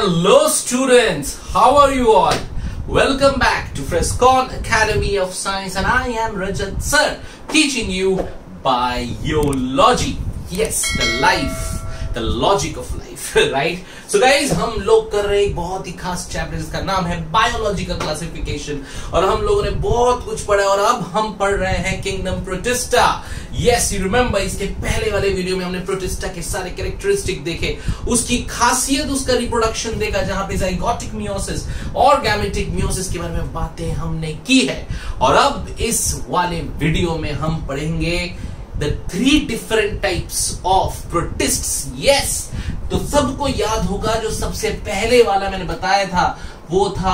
Hello students, how are you all? Welcome back to Frescon Academy of Science and I am Rajat sir teaching you biology. Yes, the logic of life, right? So guys, हम लोग कर रहे हैं एक बहुत ही खास chapter जिसका नाम है बायोलॉजिकल क्लासिफिकेशन और हम लोगों ने बहुत कुछ पढ़ा और अब हम पढ़ रहे हैं kingdom protista. Yes, you remember इसके पहले वाले वीडियो में हमने प्रोटिस्टा के सारे कैरेक्टरिस्टिक देखे, उसकी खासियत, उसका रिप्रोडक्शन देखा जहां पे जाइगोटिक मियोसिस और गैमेटिक मियोसिस के बारे में बातें हमने की है. और अब इस वाले वीडियो में हम पढ़ेंगे the 3 different types of protists. Yes, तो सबको याद होगा जो सबसे पहले वाला मैंने बताया था वो था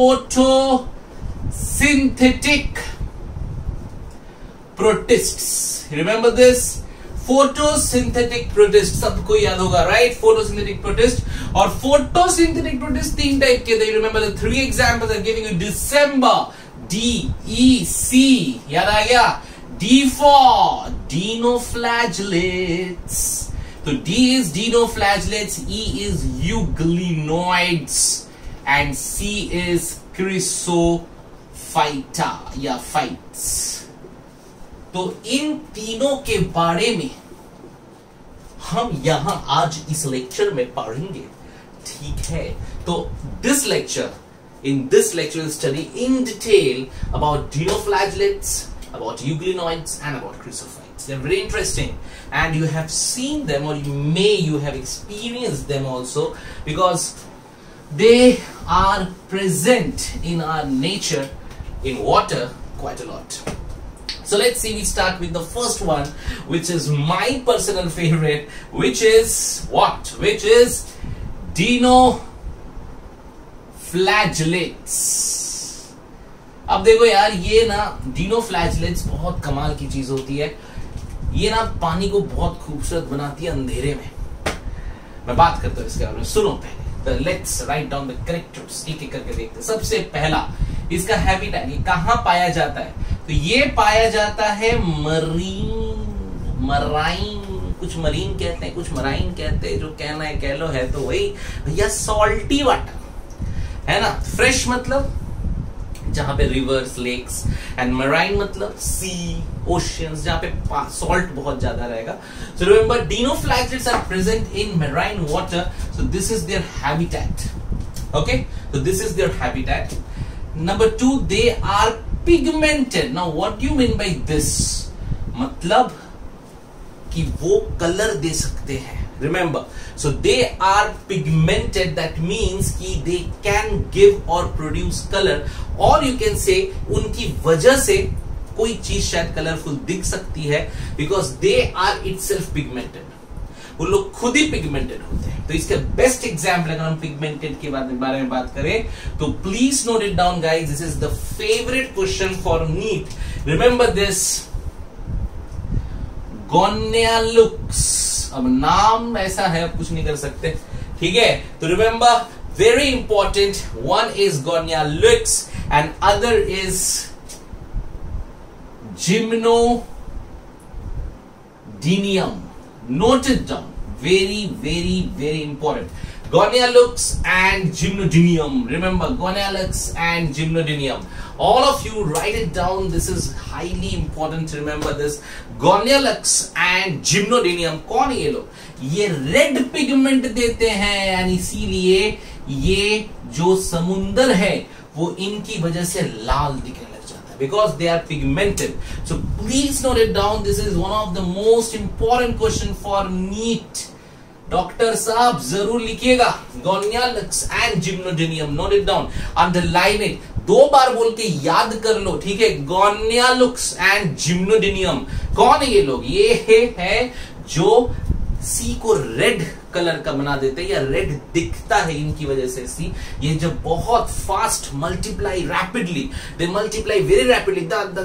photosynthetic protists. Remember this? photosynthetic protist सबको याद होगा, right? photosynthetic protist और photosynthetic protist 3 टाइप के थे. You remember the 3 examples I'm giving you. December, DEC, याद आ गया? D for dinoflagellates. So D is dinoflagellates, E is euglenoids, and C is chrysophyta या phytes. तो इन तीनों के बारे में हम यहां आज इस लेक्चर में पढ़ेंगे, ठीक है? तो in this lecture we'll study in detail about dinoflagellates, about euglenoids and about chrysophytes. They're very interesting and you have seen them or you have experienced them also because they are present in our nature in water quite a lot. So let's see, we start with the first one which is my personal favorite, which is what? Which is dinoflagellates. अब देखो यार, ये ना dinoflagellates बहुत कमाल की चीज होती है. ये ना पानी को बहुत खूबसूरत बनाती है अंधेरे में. मैं बात करता हूँ इसके बारे में, सुनो पहले. तो let's write down the characters, एक एक करके देखते हैं. सबसे पहला इसका हैबिटेट, ये कहाँ पाया जाता है? तो ये पाया जाता है मराइन, कुछ मरीन कहते हैं, कुछ मराइन कहते हैं, जो कहना है कह लो, है तो वही भैया. सॉल्टी वाटर है ना, फ्रेश मतलब जहां पे रिवर्स, लेक्स, एंड मराइन मतलब सी, ओशियंस, जहां पे सॉल्ट बहुत ज्यादा रहेगा. So remember, dinoflagellates are present in marine water, so this is their habitat. Okay, so this is their habitat. Number 2, they are pigmented. Now what do you mean by this? मतलब कि वो colour दे सकते हैं. Remember, so they are pigmented. That means कि they can give or produce color, or you can say उनकी वजह से कोई चीज शायद कलरफुल दिख सकती है because they are itself pigmented. वो लोग खुद ही पिगमेंटेड होते हैं. तो इसका बेस्ट एग्जाम्पल अगर हम पिगमेंटेड के बारे में बात करें तो please note it down guys. This is the favourite question for NEET. Remember this, Gonyaulax. अब नाम ऐसा है, अब कुछ नहीं कर सकते, ठीक है? तो remember, very important, one is Gonyaulax and other is gymnodinium. Note it down. Very, very, very important. Gonialux and gymnodinium. Remember, Gonialux and gymnodinium. All of you write it down. This is highly important to remember this. Gonialux and gymnodinium. कौन ये लोग? ये red pigment देते हैं, यानी इसीलिए ये जो समुंदर है वो इनकी वजह से लाल दिखने लग जाता है because they are pigmented. So please note it down. This is one of the most important question for NEET. Doctor साहब जरूर लिखिएगा, Gonyaulax and Gymnodinium. Note it down, underline it, 2 बार बोल के याद कर लो, ठीक है? Gonyaulax and Gymnodinium. कौन है ये लोग? ये है जो सी को रेड कलर का बना देते हैं या रेड दिखता है इनकी वजह से सी. ये जब बहुत fast multiply rapidly, they multiply very rapidly,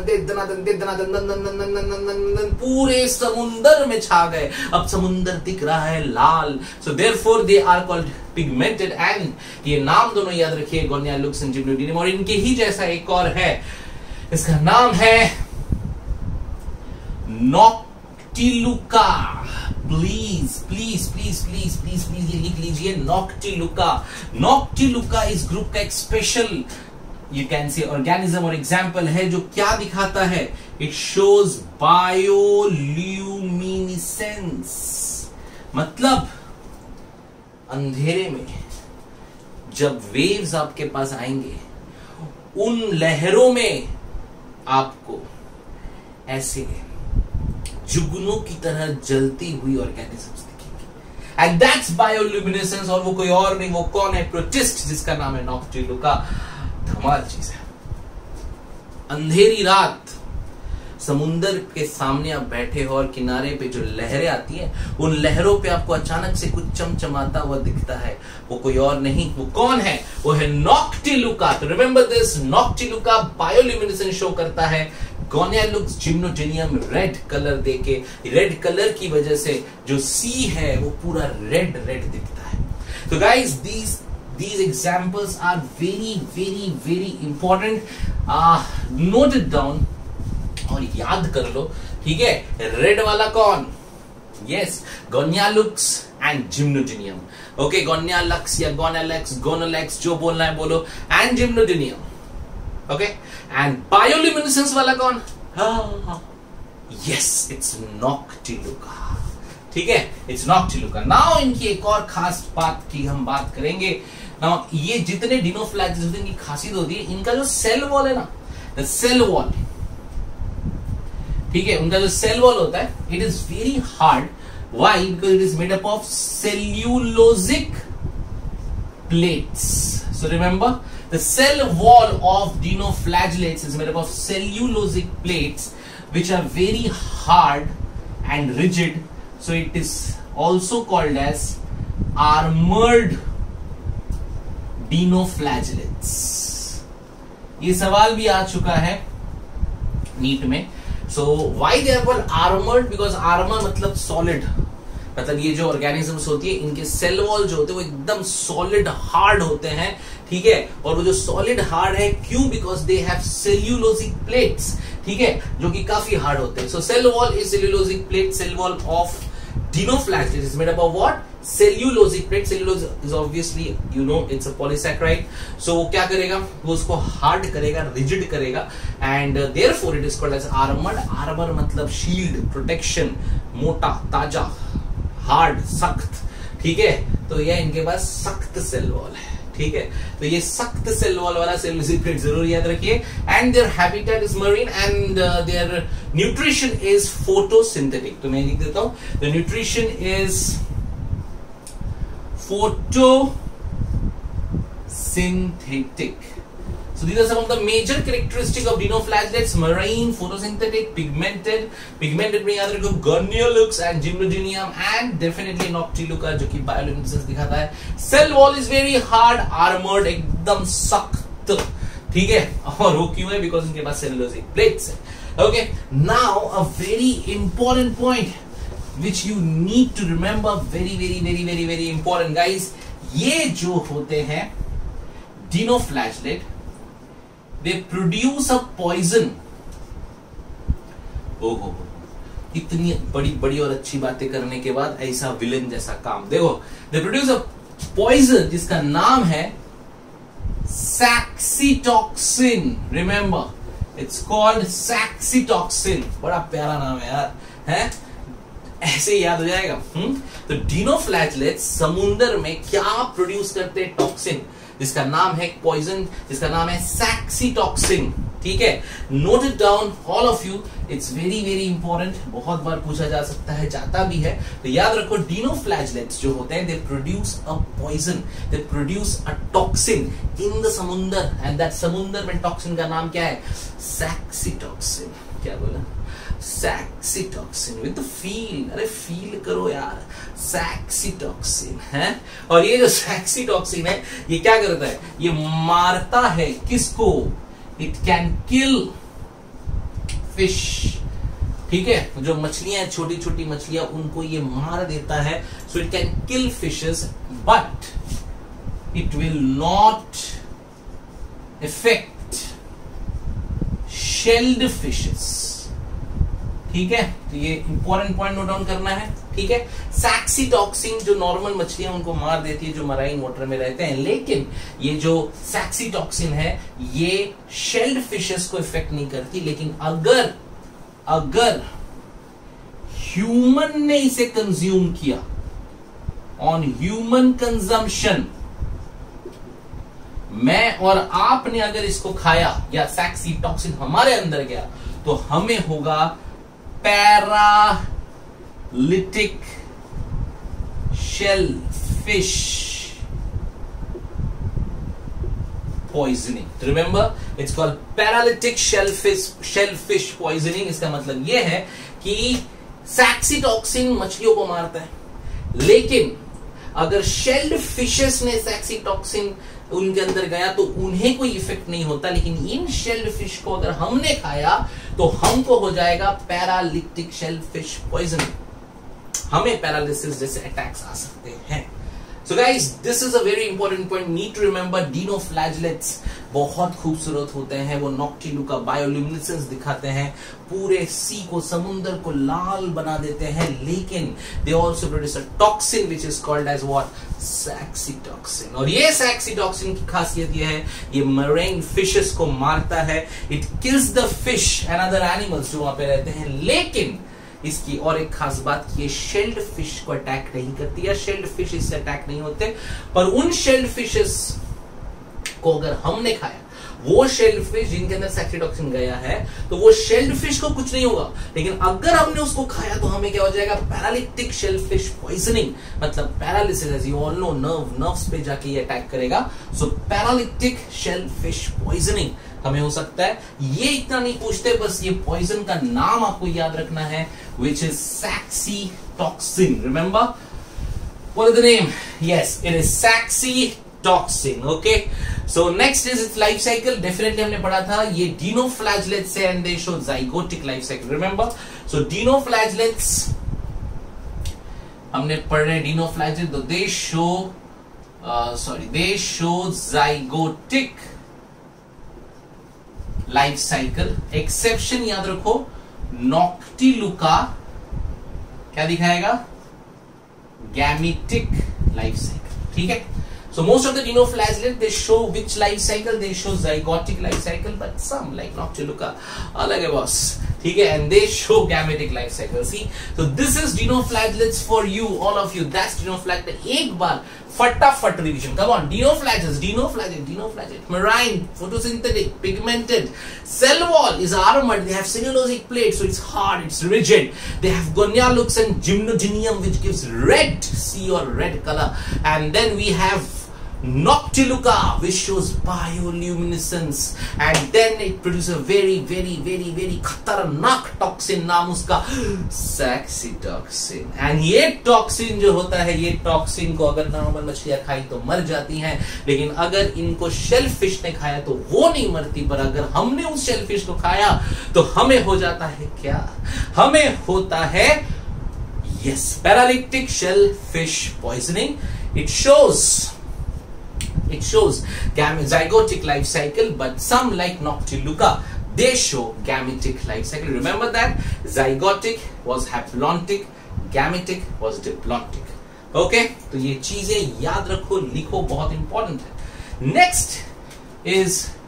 पूरे समुंदर में छा गए. अब समुंदर दिख रहा है लाल. So therefore they are called pigmented. And ये नाम दोनों याद रखिए, गोनियालुक्स एंड जिम्नोडिनियम. और इनके ही जैसा एक और है, इसका नाम है Noctiluca. Please please please please please please ये लिख लीजिए, नॉक्टिलुका। नॉक्टिलुका इस ग्रुप का एक special you can say organism और एग्जाम्पल है जो क्या दिखाता है, इट शोज बायोल्यूमिनेसेंस, मतलब अंधेरे में जब वेव्स आपके पास आएंगे उन लहरों में आपको ऐसे जुगनों की तरह जलती हुई ऑर्गेनिजम्स दिखेंगे, एंड दैट्स बायोल्यूमिनेसेंस। और वो कोई और नहीं, वो कौन है, प्रोटिस्ट, जिसका नाम है नॉक्टिलुका। धमाल चीज है। अंधेरी रात समुंदर के सामने आप बैठे हो और किनारे पे जो लहरें आती हैं, उन लहरों पे आपको अचानक से कुछ चमचमाता हुआ दिखता है, वो कोई और नहीं, वो कौन है, वो है नॉक्टिलुका। तो remember this, Noctiluca bioluminescence show करता है। गोनियालुक्स जिम्नोजेनियम रेड कलर देके, रेड कलर की वजह से जो सी है वो पूरा रेड रेड दिखता है। तो guys these examples are very important. Note it down और याद कर लो, ठीक है। रेड वाला कौन, yes, Gonyaulax and Gymnodinium. Okay, Gonyaulax या गोनालेक्स, गोनालेक्स जो बोलना है बोलो, and Gymnodinium. Okay, and bioluminescence वाला कौन, यस, इट्स नॉक्टिलुका, ठीक है, इट्स नॉक्टिलुका। नाउ इनकी एक और खास बात की हम बात करेंगे। नाउ ये जितने डिनोफ्लैजेलेट्स होते हैं, इनकी खासियत होती है इनका जो सेल वॉल है ना, द सेल वॉल, ठीक है, उनका जो सेल वॉल होता है, it is very hard. Why? Because it is made up of cellulosic plates. So remember, the cell wall of dinoflagellates is made up of cellulosic plates which are very hard and rigid, so it is also called as armored dinoflagellates. ये सवाल भी आ चुका है NEET में। So why they are called armored? Because armor मतलब solid, मतलब ये जो ऑर्गेनिजम्स होती है इनके सेल वॉल जो होते हैं वो एकदम सॉलिड हार्ड होते हैं, ठीक है। और वो जो सॉलिड हार्ड है, क्यों? Because they have cellulosic plates, ठीक है, जो कि काफी हार्ड होते हैं। So cell wall is cellulosic plate, cell wall of dinoflagellates is made up of what? Cellulosic plate. Cellulose is obviously, you know, it's a polysaccharide. So वो क्या करेगा, वो उसको हार्ड करेगा, रिजिड करेगा, and therefore it is called as armored. Armor मतलब shield, protection, मोटा, ताजा, हार्ड, सख्त, ठीक है। तो यह इनके पास सख्त सेल वॉल है, ठीक है। तो ये सख्त सेल वॉल वाला सेल्यूलोजिक प्लेट जरूर याद रखिए। And their habitat is marine and their nutrition is photosynthetic. तो मैं लिख देता हूं, the nutrition is photosynthetic. So these are some of the major characteristics of dinoflagellates: marine, photosynthetic, pigmented. Pigmented में याद रखो Goniolux and Gymnogenium, and definitely Noctiluca जो कि bioluminescence दिखाता है। Cell wall is very hard, armored, एकदम सख्त, ठीक है। और वो क्यों है? Because इनके पास cellulosic plates है। Okay, now a very important point which you need to remember, very important guys. ये जो होते हैं dinoflagellate, they produce a poison. ओहो, इतनी बड़ी और अच्छी बातें करने के बाद ऐसा विलन जैसा काम। देखो, they produce a poison जिसका नाम है saxitoxin. Remember, it's called saxitoxin. बड़ा प्यारा नाम है यार, है? ऐसे ही याद हो जाएगा। तो dinoflagellates समुंदर में क्या प्रोड्यूस करते हैं? टॉक्सिन, जिसका नाम है पॉइजन, जिसका नाम है saxitoxin, ठीक है। Note it down all of you, it's very important, बहुत बार पूछा जा सकता है, जाता भी है। तो याद रखो, dinoflagellates जो होते हैं, they produce a poison, they produce a toxin in the समुंदर, एंड दैट समुंदर में टॉक्सिन का नाम क्या है? saxitoxin। क्या बोला? saxitoxin with the feel, अरे फील करो यार, saxitoxin है। और ये जो saxitoxin है, ये क्या करता है? ये मारता है किसको? It can kill fish, ठीक है। जो मछलियां, छोटी छोटी मछलियां, उनको ये मार देता है। So it can kill fishes, but it will not affect shelled fishes, ठीक है, तो ये इंपॉर्टेंट पॉइंट नोट डाउन करना है। ठीक है, सैक्सीटॉक्सिन जो नॉर्मल मछलियां उनको मार देती है जो मराइन वाटर में रहते हैं, लेकिन ये जो सैक्सीटॉक्सिन है ये शेल्ड फिशेस को इफेक्ट नहीं करती। लेकिन अगर ह्यूमन ने इसे कंज्यूम किया, ऑन ह्यूमन कंजम्पशन, मैं और आपने अगर इसको खाया या सैक्सीटॉक्सिन हमारे अंदर गया, तो हमें होगा paralytic shellfish poisoning. Remember, it's called paralytic shellfish poisoning. इसका मतलब यह है कि सैक्सीटॉक्सिन मछलियों को मारता है, लेकिन अगर शेल्ड फिशेस ने सैक्सीटॉक्सिन उनके अंदर गया तो उन्हें कोई इफेक्ट नहीं होता। लेकिन इन शेल्ड फिश को अगर हमने खाया तो हमको हो जाएगा पैरालिटिक शेल्ड फिश पॉइजनिंग, हमें पैरालिसिस जैसे अटैक्स आ सकते हैं। So guys, this is a very important point. Need to remember dinoflagellates बहुत खूबसूरत होते हैं। वो नॉक्टिलुका बायोल्यूमिनेसेंस दिखाते हैं, पूरे सी को, समुद्र को लाल बना देते हैं, लेकिन they also produce a toxin which is called as what? सैक्सीटॉक्सिन। और ये सैक्सीटॉक्सिन की खासियत ये है, ये मरीन फिशेस को मारता है। It kills the fish and other animals जो वहां पे रहते हैं, लेकिन इसकी और एक खास बात, ये शेल्ड फिश को अटैक नहीं करती, या शेल्ड फिश इससे अटैक नहीं होते। पर उन शेल्ड फिशेस को अगर हमने खाया, वो शेल्ड फिश जिनके अंदर सैक्सीटॉक्सिन गया है, तो वो शेल्ड फिश को कुछ नहीं होगा। लेकिन अगर हमने उसको खाया तो हमें क्या हो जाएगा? पैरालिटिक शेल्ड फिश पॉइजनिंग, मतलब paralysis, as you all know, nerves पे जाके ये अटैक करेगा। So paralytic shelled fish poisoning हमें हो सकता है। ये इतना नहीं पूछते, बस ये पॉइजन का नाम आपको याद रखना है, which is saxitoxin. Remember? What is the name? Yes, it is saxitoxin. Okay. So next is its life cycle. Definitely हमने पढ़ा था ये dinoflagellates से, and they show zygotic life cycle. Remember? So dinoflagellates हमने पढ़े dinoflagellates, तो they show zygotic life cycle. Exception याद रखो, नॉक्टिलुका क्या दिखाएगा? Gametic life cycle. ठीक है, so most of the dinoflagellates they show which life cycle? They show zygotic life cycle, but some like Noctiluca अलग है बॉस, ठीक है, and they show gametic life cycle. See, so this is dinoflagellates for you, all of you. That's dinoflagellate. एक बार फटाफट revision, come on. Dinoflagellate, marine, photosynthetic, pigmented. Cell wall is armored. They have cellulosic plates, so it's hard, it's rigid. They have goniolux and gymnogenium, which gives red, see or red color. And then we have Noctiluca, which shows bioluminescence, and then it produces a very, very, very, very खतरनाक toxin, नाम उसका सैक्सीटॉक्सिन। And ये toxin जो होता है, ये toxin को अगर नॉर्मल मछलियां खाई तो मर जाती हैं, लेकिन अगर इनको शेलफिश ने खाया तो वो नहीं मरती। पर अगर हमने उस शेलफिश को खाया तो हमें हो जाता है क्या? हमें होता है yes, paralytic shellfish poisoning. It shows zygotic life cycle, but some like Noctiluca, they show gametic life cycle. Remember that zygotic was haplontic, gametic was diplontic. Okay, तो ये चीजें याद रखो, लिखो, बहुत इंपॉर्टेंट है। नेक्स्ट इज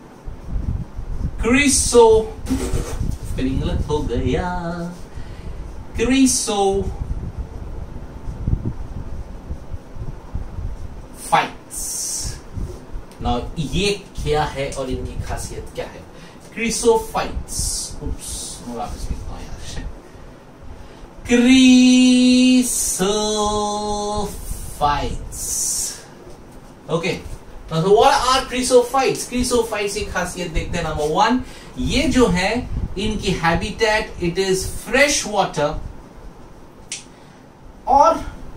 क्रिसो, स्पेलिंग गलत हो गया, क्रिसो फाइट्स। नाउ ये क्या है और इनकी खासियत क्या है? क्रिसोफाइट्स, वापस लिखता हूं यार, chrysophytes. Okay, so what are chrysophytes? Chrysophytes की खासियत देखते हैं। नंबर 1, ये जो है इनकी habitat, it is fresh water और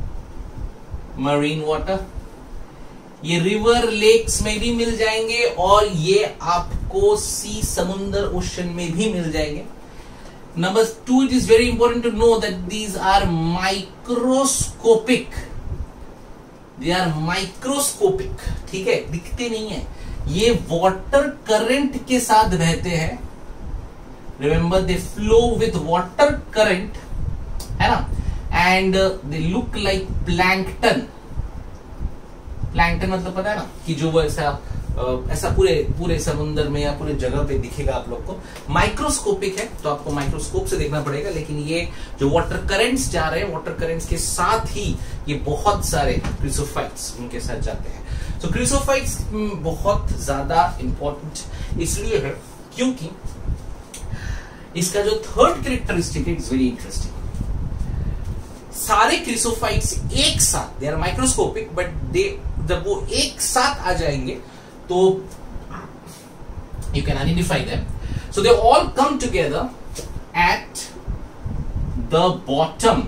मरीन वाटर। ये रिवर, लेक्स में भी मिल जाएंगे, और ये आपको सी, समुद्र, ओशन में भी मिल जाएंगे। Number 2, it is very important to know that these are microscopic. They are microscopic, ठीक है, दिखते नहीं है। ये वाटर करंट के साथ बहते हैं, remember they flow with water current, है ना, and they look like plankton. Plankton मतलब पता है ना कि जो वो ऐसा पूरे समुद्र में या पूरे जगह पे दिखेगा आप लोग को। माइक्रोस्कोपिक है तो आपको माइक्रोस्कोप से देखना पड़ेगा, लेकिन ये जो वाटर करंट्स जा रहे हैं, वाटर करंट्स के साथ ही ये बहुत सारे क्रिसोफाइट्स उनके साथ जाते हैं। तो क्रिसोफाइट्स बहुत ज्यादा इंपॉर्टेंट इसलिए है क्योंकि इसका जो थर्ड कैरेक्टरिस्टिक है इट्स वेरी इंटरेस्टिंग। सारे क्रिसोफाइट्स एक साथ, दे आर माइक्रोस्कोपिक बट जब वो एक साथ आ जाएंगे तो you can identify them. So they all come together at the bottom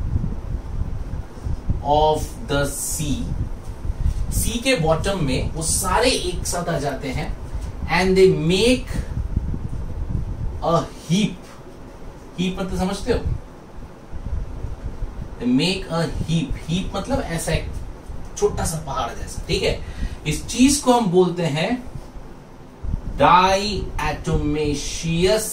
of the sea. sea के bottom में वो सारे एक साथ आ जाते हैं and they make a heap. heap मतलब समझते हो? They make a heap. heap मतलब ऐसा एक छोटा सा पहाड़ जैसा, ठीक है। इस चीज को हम बोलते हैं डाइएटोमेशियस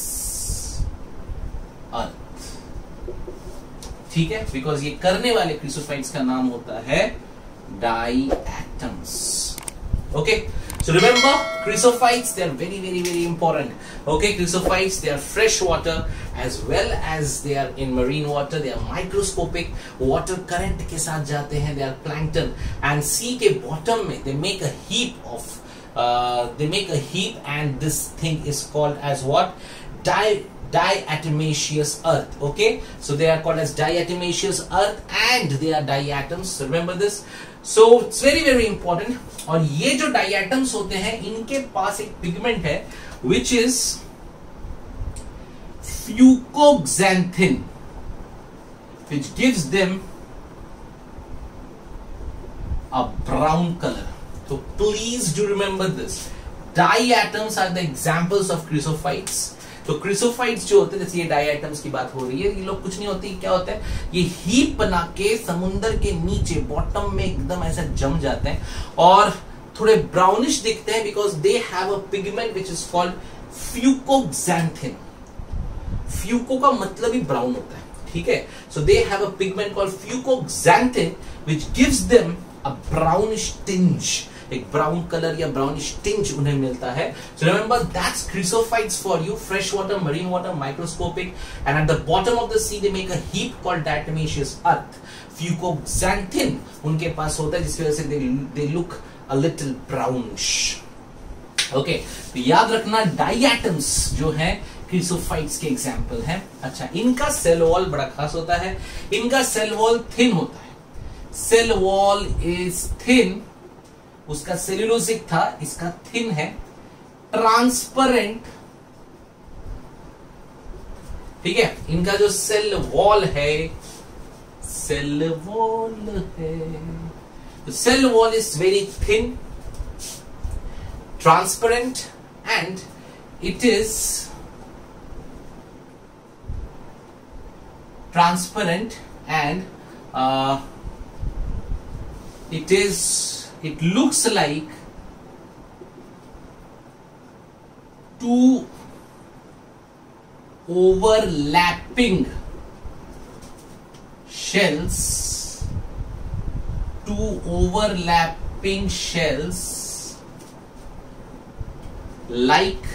अर्थ, ठीक है, बिकॉज ये करने वाले क्रिसोफाइट्स का नाम होता है diatoms. Okay, so remember chrysophytes, they are very very very important. Okay, chrysophytes, they are fresh water as well as they are in marine water. They are microscopic, water current के साथ जाते हैं, they are plankton, and sea के bottom में they make a heap of and this thing is called as what? Diatomaceous earth. Okay, so they are called as diatomaceous earth and they are diatoms. So remember this. So it's very very important. और ये जो diatoms होते हैं इनके पास एक pigment है which is fucoxanthin, which gives them a brown color. So please do remember this. Diatoms are the examples of chrysophytes. तो क्रिसोफाइट्स जो होते हैं, जैसे ये डाइएटम्स की बात हो रही है, ये लोग कुछ नहीं होती, क्या होता है, ये हीप बना के समुद्र के नीचे बॉटम में एकदम ऐसा जम जाते हैं और थोड़े ब्राउनिश दिखते हैं because they have a pigment which is called fucoxanthin. Fuco का मतलब ही ब्राउन होता है, ठीक है। So they have a pigment called fucoxanthin which gives them a brownish tinge, एक ब्राउन कलर या ब्राउनिश टिंज उन्हें मिलता है। So remember that's chrysophytes for you, fresh water, marine water, microscopic, and at the bottom of the sea they make a heap called diatomaceous earth. फ्यूकोक्सैंथिन उनके पास होता है जिसकी वजह से they look a little brownish. Okay, तो याद रखना डाइएटम्स जो है क्रिसोफाइट्स के एग्जाम्पल हैं। अच्छा, इनका सेल वॉल बड़ा खास होता है, इनका सेल वॉल थिन होता है। सेल वॉल इज थिन, उसका सेल्यूलोजिक था, इसका थिन है, ट्रांसपेरेंट, ठीक है। इनका जो सेल वॉल है, cell wall is very thin, transparent and it is transparent and it looks like two overlapping shells, like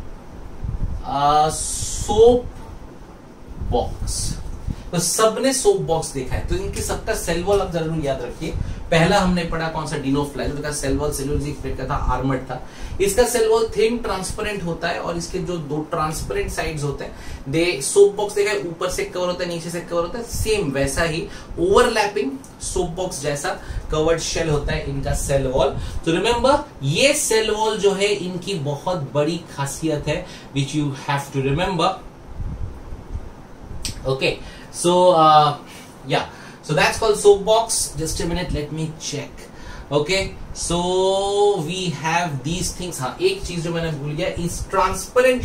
a soap box। तो सबने सोप बॉक्स देखा है, तो इनके सबका सेल वॉल आप जरूर याद रखिए। पहला हमने पढ़ा कौन सा, डिनोफ्लाइज का सेल वॉल सेल्यूलोजिक प्लेट का था, आर्मर्ड था। इसका सेल वॉल थिन ट्रांसपेरेंट होता है और इसके जो दो ट्रांसपेरेंट साइड्स होते हैं, दे सोप बॉक्स देखा है, ऊपर से कवर होता है, नीचे से कवर होता है, सेम वैसा ही ओवरलैपिंग सोप बॉक्स जैसा कवर्ड शेल होता है इनका सेल वॉल। तो रिमेंबर, ये सेल वॉल जो है इनकी बहुत बड़ी खासियत है which you have to remember. Okay, so yeah, so that's called soap box. Just a minute, let me check. Okay, so we have these things. हाँ, एक चीज जो मैंने भूल गया, इस ट्रांसपेरेंट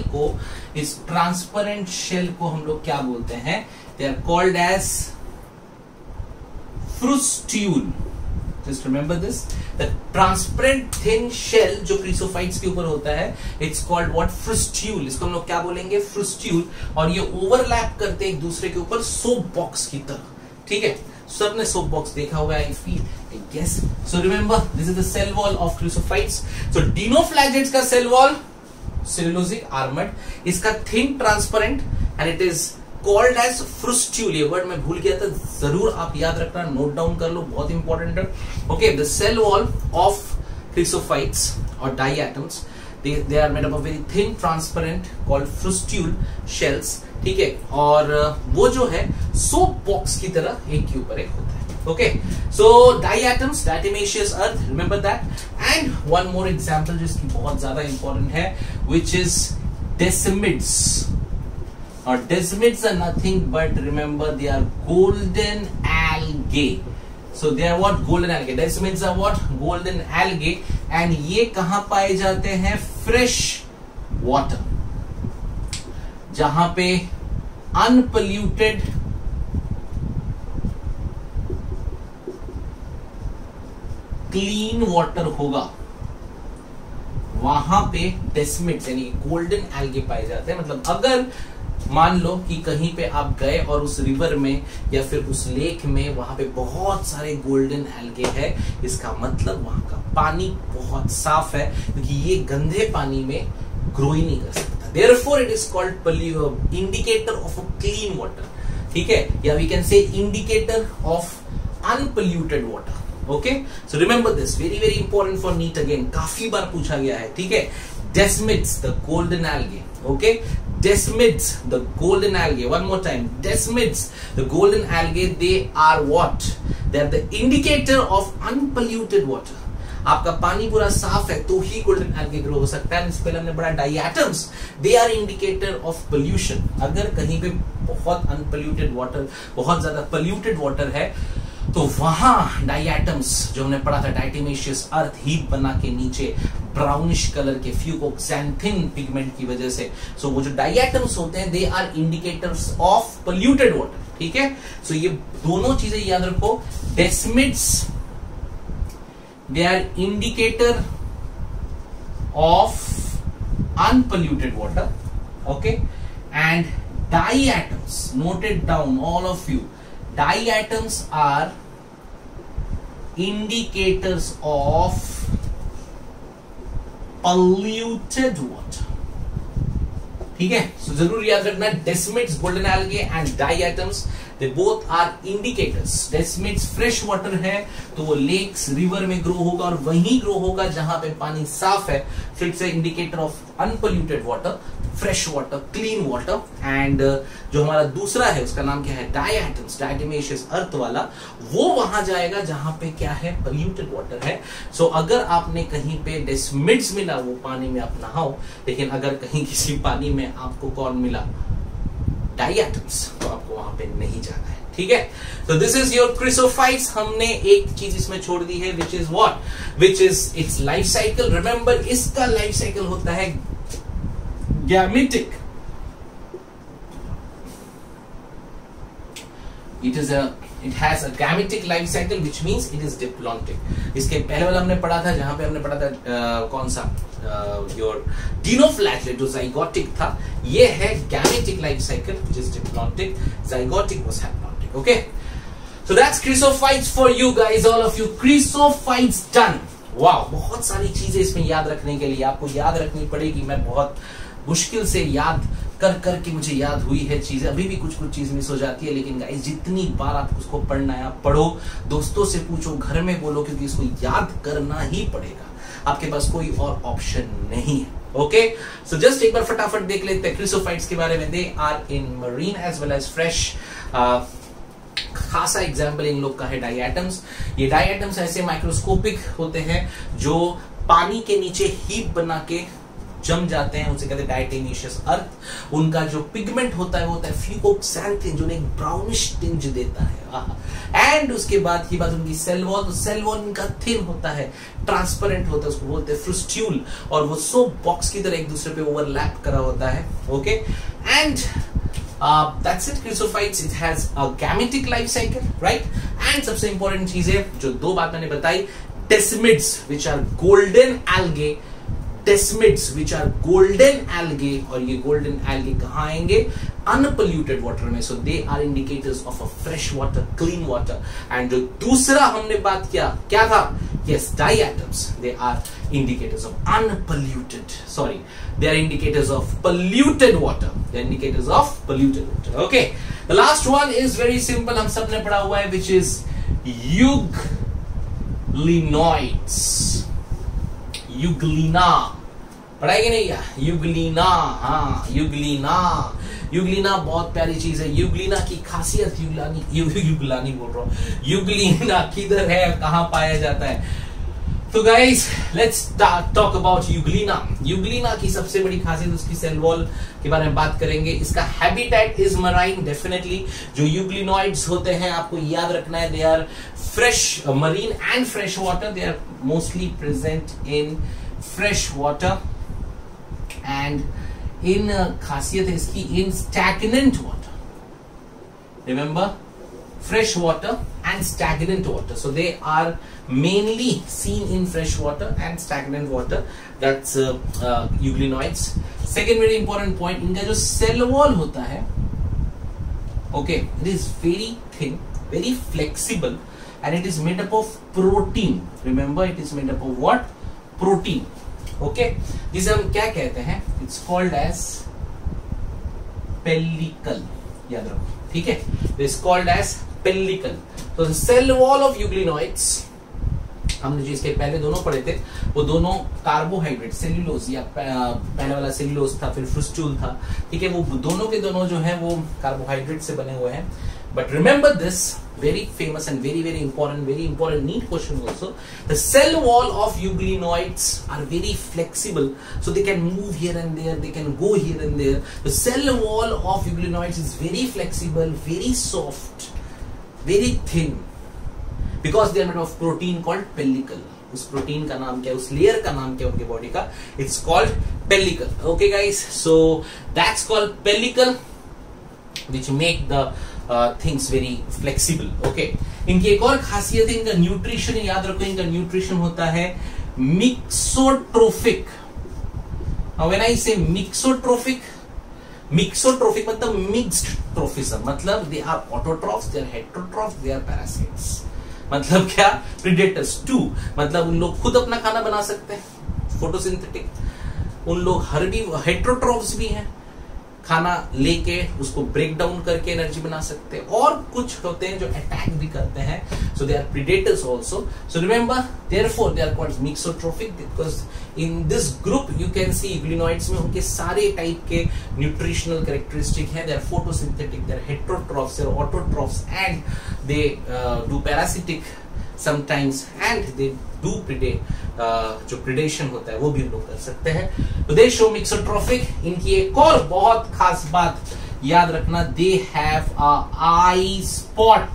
शेल को हम लोग क्या बोलते हैं? They are called as frustule. Just remember this, the transparent thin shell जो क्रिसोफाइट्स के ऊपर होता है, इट्स कॉल्ड व्हाट, फ्रुस्ट्यूल। इसको हम लोग क्या बोलेंगे, फ्रुस्ट्यूल। और ये ओवरलैप करते हैं एक दूसरे के ऊपर सोप बॉक्स की तरह, ठीक है। सबने सोप बॉक्स देखा होगा, I feel, I guess. So remember, this is the cell wall of chrysophytes. So dinoflagellates का सेल वॉल सेलुलोजिक आर्मर्ड, इसका thin transparent and it is called as frustule. ये वर्ड मैं भूल गया था, जरूर आप याद रखना, नोट डाउन कर लो, बहुत इंपॉर्टेंट है। Okay, the cell wall of chrysophytes और diatoms, they are made up of very thin transparent called frustule shells, ठीक है। और वो जो है सोप बॉक्स की तरह एक के ऊपर एक होता है। Okay, so diatoms, diatomaceous earth, remember that. And one more example जिसकी बहुत ज्यादा इंपॉर्टेंट है, which is desmids. और desmids are nothing but remember they are golden algae. So they are what, golden algae. Desmids are what, golden algae. And ये कहां पाए जाते हैं, फ्रेश वाटर, जहां पे अनपोल्यूटेड क्लीन वाटर होगा, वहां पे डेस्मिड्स यानी गोल्डन एल्गे पाए जाते हैं। मतलब अगर मान लो कि कहीं पे आप गए और उस रिवर में या फिर उस लेक में वहां पे बहुत सारे गोल्डन एल्गे है, इसका मतलब वहां का पानी बहुत साफ है, क्योंकि ये गंदे पानी में ग्रो ही नहीं कर सकता। Therefore it is called indicator of a clean water, ठीक है, या we can say indicator of unpolluted water. Okay, so remember this, very very important for NEET again, काफी बार पूछा गया है, ठीक है। Desmids, the golden algae. Okay, desmids, the golden algae. One more time, desmids, the golden algae. They are what? They are the indicator of unpolluted water. आपका पानी पूरा साफ है तो ही गोल्डन एल्गे ग्रो हो सकता है। इससे पहले हमने पढ़ा diatoms, they are indicator of pollution. अगर कहीं पे बहुत अनपोल्यूटेड वाटर, बहुत ज्यादा पोल्यूटेड वाटर है, तो वहां डाइएटम्स जो हमने पढ़ा था, डायटोमेशियस अर्थ, हीप बना के नीचे ब्राउनिश कलर के फ्यूकोक्सैंथिन पिगमेंट की वजह से, सो वो जो डाइएटम्स होते हैं, they are indicators of polluted water, ठीक है। सो ये दोनों चीजें याद रखो, desmids, they are indicator of unpolluted water, okay, and diatoms, note it down all of you, diatoms are indicators of polluted water, ठीक है। सो जरूर याद रखना, desmids, golden algae and diatoms, they both are indicators. Desmids fresh water है तो वो lakes, river में grow होगा, और वहीं ग्रो होगा जहां पे पानी साफ है। So it's an indicator of unpolluted water, fresh water, clean water. And जो हमारा दूसरा है उसका नाम क्या है, डाइएटम्स, डायटोमेशियस अर्थ वाला, वो वहां जाएगा जहां पे क्या है, पोल्यूटेड वाटर है। सो अगर आपने कहीं पे डेस्मिड्स मिला, वो पानी में आप नहाओ, लेकिन अगर कहीं किसी पानी में आपको कौन मिला, डाइएटम्स, तो आपको वहां पे नहीं जाना है, ठीक है। तो दिस इज योर क्रिसोफाइट्स। हमने एक चीज इसमें छोड़ दी है, which is what, which is its life cycle. Remember, इसका लाइफ साइकिल होता है gametic. It has a gametic life cycle, which means it is diplontic. इसके पहले वाला हमने पढ़ा था, जहां पे हमने पढ़ा था कौन सा, योर डिनोफ्लैजेलेट जो zygotic था, ये है gametic life cycle, which is diplontic. Zygotic was haplontic. Okay, so that's chrysophytes for you guys, all of you. Chrysophytes done. वाह, बहुत सारी चीजें इसमें याद रखने के लिए आपको याद रखनी पड़ेगी। मैं बहुत मुश्किल से याद कर करके मुझे याद हुई है चीजें, अभी भी कुछ कुछ चीज मिस हो जाती है, लेकिन गाइस जितनी बार आप उसको पढ़ना है आप पढ़ो, दोस्तों से पूछो, घर में बोलो, क्योंकि इसको याद करना ही पड़ेगा, आपके पास कोई और ऑप्शन नहीं है। ओके, सो जस्ट एक बार फटाफट देख लेते हैं क्रिसोफाइट्स के बारे में। They are in marine as well as fresh. खासा एग्जाम्पल इन लोग का है डाइएटम्स। ये डाइएटम्स ऐसे माइक्रोस्कोपिक होते हैं जो पानी के नीचे हीप बना के जम जाते हैं, उसे कहते हैं डायटोमेशियस अर्थ। उनका जो पिगमेंट होता है वो होता है फ्यूकोक्सैंथिन, जो एक ब्राउनिश टिंज देता है। एंड उसके बाद की बात उनकी सेल वॉल, तो सेल वॉल उनका थिन होता है, ट्रांसपेरेंट होता है, उसको बोलते हैं फ्रुस्ट्यूल, और वो सोप बॉक्स की तरह एक दूसरे पे ओवरलैप करा होता है। Okay, and That's it. Chrysophytes, it has a gametic life cycle, right? And सबसे important चीज है जो दो बात मैंने बताई, desmids which are golden algae, desmids which are golden algae, और ये golden algae कहाँ आएंगे? Unpolluted water में. So they are indicators of a fresh water, clean water. And जो दूसरा हमने बात किया क्या था? Yes, diatoms. They are indicators of unpolluted. Sorry, they are indicators of polluted water. They are indicators of polluted water. Okay. The last one is very simple. हम सबने पढ़ा हुआ है, which is euglenoids. Euglena. पढ़ाई कि नहीं? Euglena. हाँ, Euglena. Euglena बहुत प्यारी चीज है. यूग्लिना की खासियत, यूग्लानी बोल रहा हूँ, यूग्लिना किधर है, कहाँ पाया जाता है? तो guys, let's talk about euglena. Euglena की सबसे बड़ी खासियत उसकी सेल वॉल के बारे में बात करेंगे. इसका हैबिटेट इज मराइन. डेफिनेटली जो यूग्लिनॉइड्स होते हैं आपको याद रखना है, they are fresh, marine and fresh water. They are mostly present in fresh water and in खासियत है इसकी in stagnant water. Remember, fresh water and stagnant water. So they are mainly seen in fresh water and stagnant water. That's euglenoids. Second very important point, इनका जो cell wall होता है, okay, it is very thin, very flexible, and it is made up of protein. Remember, it is made up of what? Protein. Okay, जिसे हम क्या कहते हैं? It's called as pellicle. याद रखो, ठीक है? It is called as pellicle. So the cell wall of euglenoids, हमने जो इसके पहले दोनों पढ़े थे, वो दोनों कार्बोहाइड्रेट, सेल्यूलोज, या पहले वाला सेल्यूलोज था, फिर फ्रुस्टूल था, ठीक है? वो दोनों के दोनों जो है वो कार्बोहाइड्रेट से बने हुए हैं. But remember this very famous and very important neat question also. The cell wall of euglenoids are very flexible, so they can move here and there, they can go here and there. The cell wall of euglenoids is very flexible, very soft, very thin, because they are made of protein called pellicle. उस protein का नाम क्या है, उस layer का नाम क्या है उनके बॉडी का? It's called pellicle. Okay guys, so that's called pellicle, which make the things very flexible. Okay. इनकी एक और खासियत है, इनका न्यूट्रिशन, याद रखो, इनका न्यूट्रिशन होता है mixotrophic. When I say mixotrophic मतलब मिक्स्ड ट्रोफिज्म. मतलब they are autotrophs, they are heterotrophs, they are parasites. मतलब क्या? Predators too. मतलब उन लोग खुद अपना खाना बना सकते हैं, फोटोसिंथेटिक. उन लोग हेटेरोट्रॉफ्स भी हैं, खाना लेके उसको ब्रेक डाउन करके एनर्जी बना सकते हैं. और कुछ होते हैं जो अटैक भी करते हैं, so they are predators also. So remember, therefore they are called mixotrophic, because in this group you can see euglenoids में उनके सारे टाइप के न्यूट्रिशनल कैरेक्टरिस्टिक हैं. They are photosynthetic, they are heterotrophs, they are autotrophs, and they do parasitic sometimes, and they do predate. जो predation होता है वो भी लोग कर सकते हैं. तो दे शो मिक्सोट्रोफिक. इनकी एक और बहुत खास बात याद रखना, they have a eye spot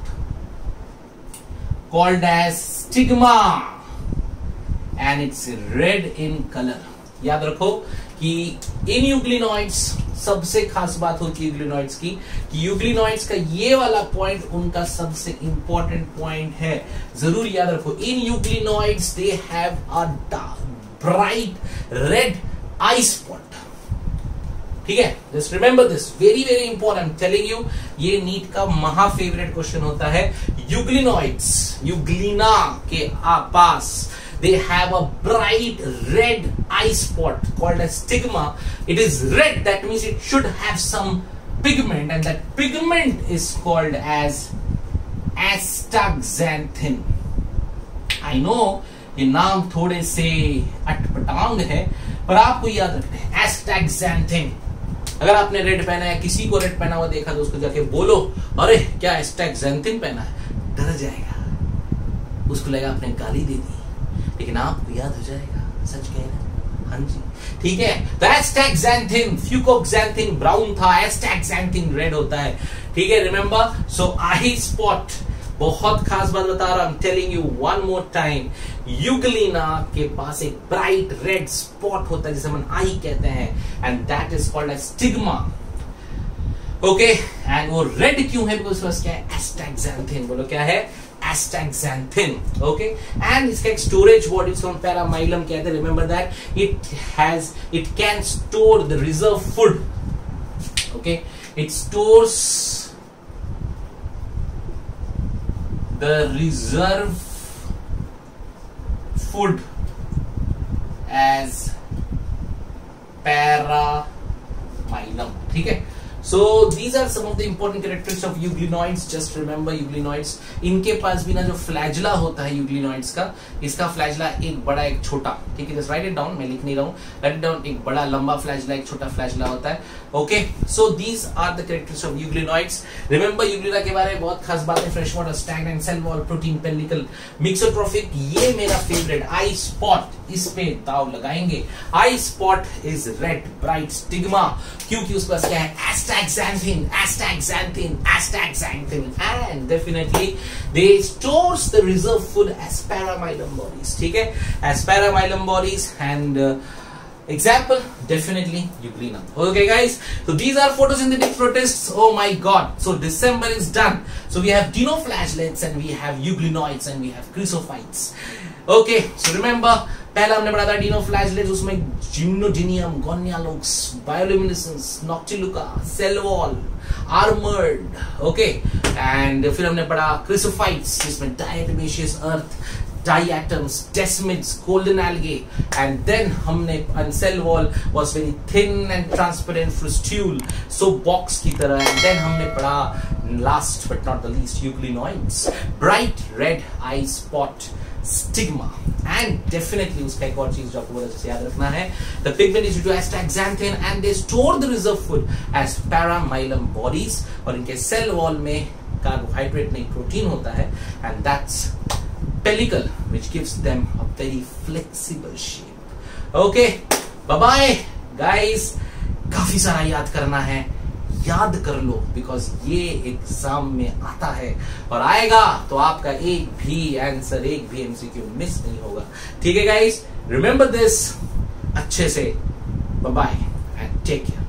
called as stigma and it's red in colour. याद रखो कि इन यूग्लिनॉइड्स सबसे खास बात होती है यूग्लिनॉइड्स की, कि यूग्लिनॉइड्स का ये वाला पॉइंट उनका सबसे इंपॉर्टेंट पॉइंट है, जरूर याद रखो. In euglenoids they have a bright red eye spot. ठीक है, just remember this, very important, telling you, ये नीट का महा फेवरेट क्वेश्चन होता है. यूग्लिनॉइड्स, यूग्लिना के पास they have a bright red eye spot called as stigma. It is red, that means it should have some pigment, and that pigment is called as astaxanthin. I know ये नाम थोड़े से अटपटांग है, पर आपको याद रखना है astaxanthin. अगर आपने रेड पहना है, किसी को रेड पहना हुआ देखा, तो उसको जाके बोलो, अरे क्या astaxanthin पहना है, डर जाएगा, उसको लगा आपने गाली दे दी, लेकिन आपको याद हो जाएगा. सच कह रहे? हाँ जी, ठीक है. तो एस्टैक्सांथिन, फ्यूकोक्सांथिन ब्राउन था, एस्टैक्सांथिन रेड होता है. ठीक है, रिमेंबर. सो आई स्पॉट, बहुत खास बात बता रहा हूं, telling you one more time. Euglena के पास एक ब्राइट रेड स्पॉट होता है जिसे हम आई कहते हैं, and that is called as stigma. Okay and वो रेड क्यों है? बिकॉज उसके क्या है? एस्टैक्सैंथिन। बोलो क्या है? एस्टैक्सैंथिन। ओके एंड इसका एक स्टोरेज बॉडी पैरामाइलम कहते हैं। Remember that it can store the reserve food. Okay it stores the reserve food as paramylum. ठीक है, so these are some of the important characteristics of euglenoids. Just remember euglenoids, इनके पास भी ना जो flagella होता है euglenoids का, इसका फ्लैजला एक बड़ा एक छोटा, ठीक है, just write it down, मैं लिख नहीं रहा हूँ, write it down, एक बड़ा लंबा फ्लैजला एक छोटा फ्लैजला होता है। Okay so these are the characteristics of euglenoids. Remember euglena के बारे में बहुत खास बात है, fresh water, stagnant cell wall, protein pellicle, mixotrophic. ये मेरा फेवरेट आई स्पॉट, इस पे दाव लगाएंगे। Eye spot is red bright stigma, क्योंकि उसके पास क्या है? astaxanthin, astaxanthin, astaxanthin, and definitely they stores the reserve food as paramylum bodies. ठीक है, as paramylum bodies and example definitely euglena. Okay guys, so these are photosynthetic protists. Oh my god, so December is done. So we have dinoflagellates and we have euglenoids and we have chrysophytes. Okay, so remember पहला हमने पढ़ा था dinoflagellates, उसमें Gymnodinium, Gonyaulax, bioluminescence, Noctiluca, cell wall, armoured. Okay and फिर हमने पढ़ा chrysophytes, जिसमें diatomaceous earth, diatoms, desmids, golden algae, and then हमने cell wall was very thin and transparent frustule, soap box की तरह। एंड देन हमने पढ़ा last but not the least euglenoids, bright red eye spot stigma, and definitely उसका एक और चीज जो आपको बहुत अच्छे से याद रखना है, the pigment is due to astaxanthin and they store the reserve food as paramylum bodies, और इनके सेल वॉल में कार्बोहाइड्रेट नहीं प्रोटीन होता है, and that's pellicle which gives them a very flexible shape. Okay, bye bye guys. काफी सारा याद करना है, याद कर लो, बिकॉज ये एग्जाम में आता है और आएगा तो आपका एक भी आंसर, एक भी एमसीक्यू मिस नहीं होगा। ठीक है गाइस, रिमेंबर दिस अच्छे से। Bye bye and take care.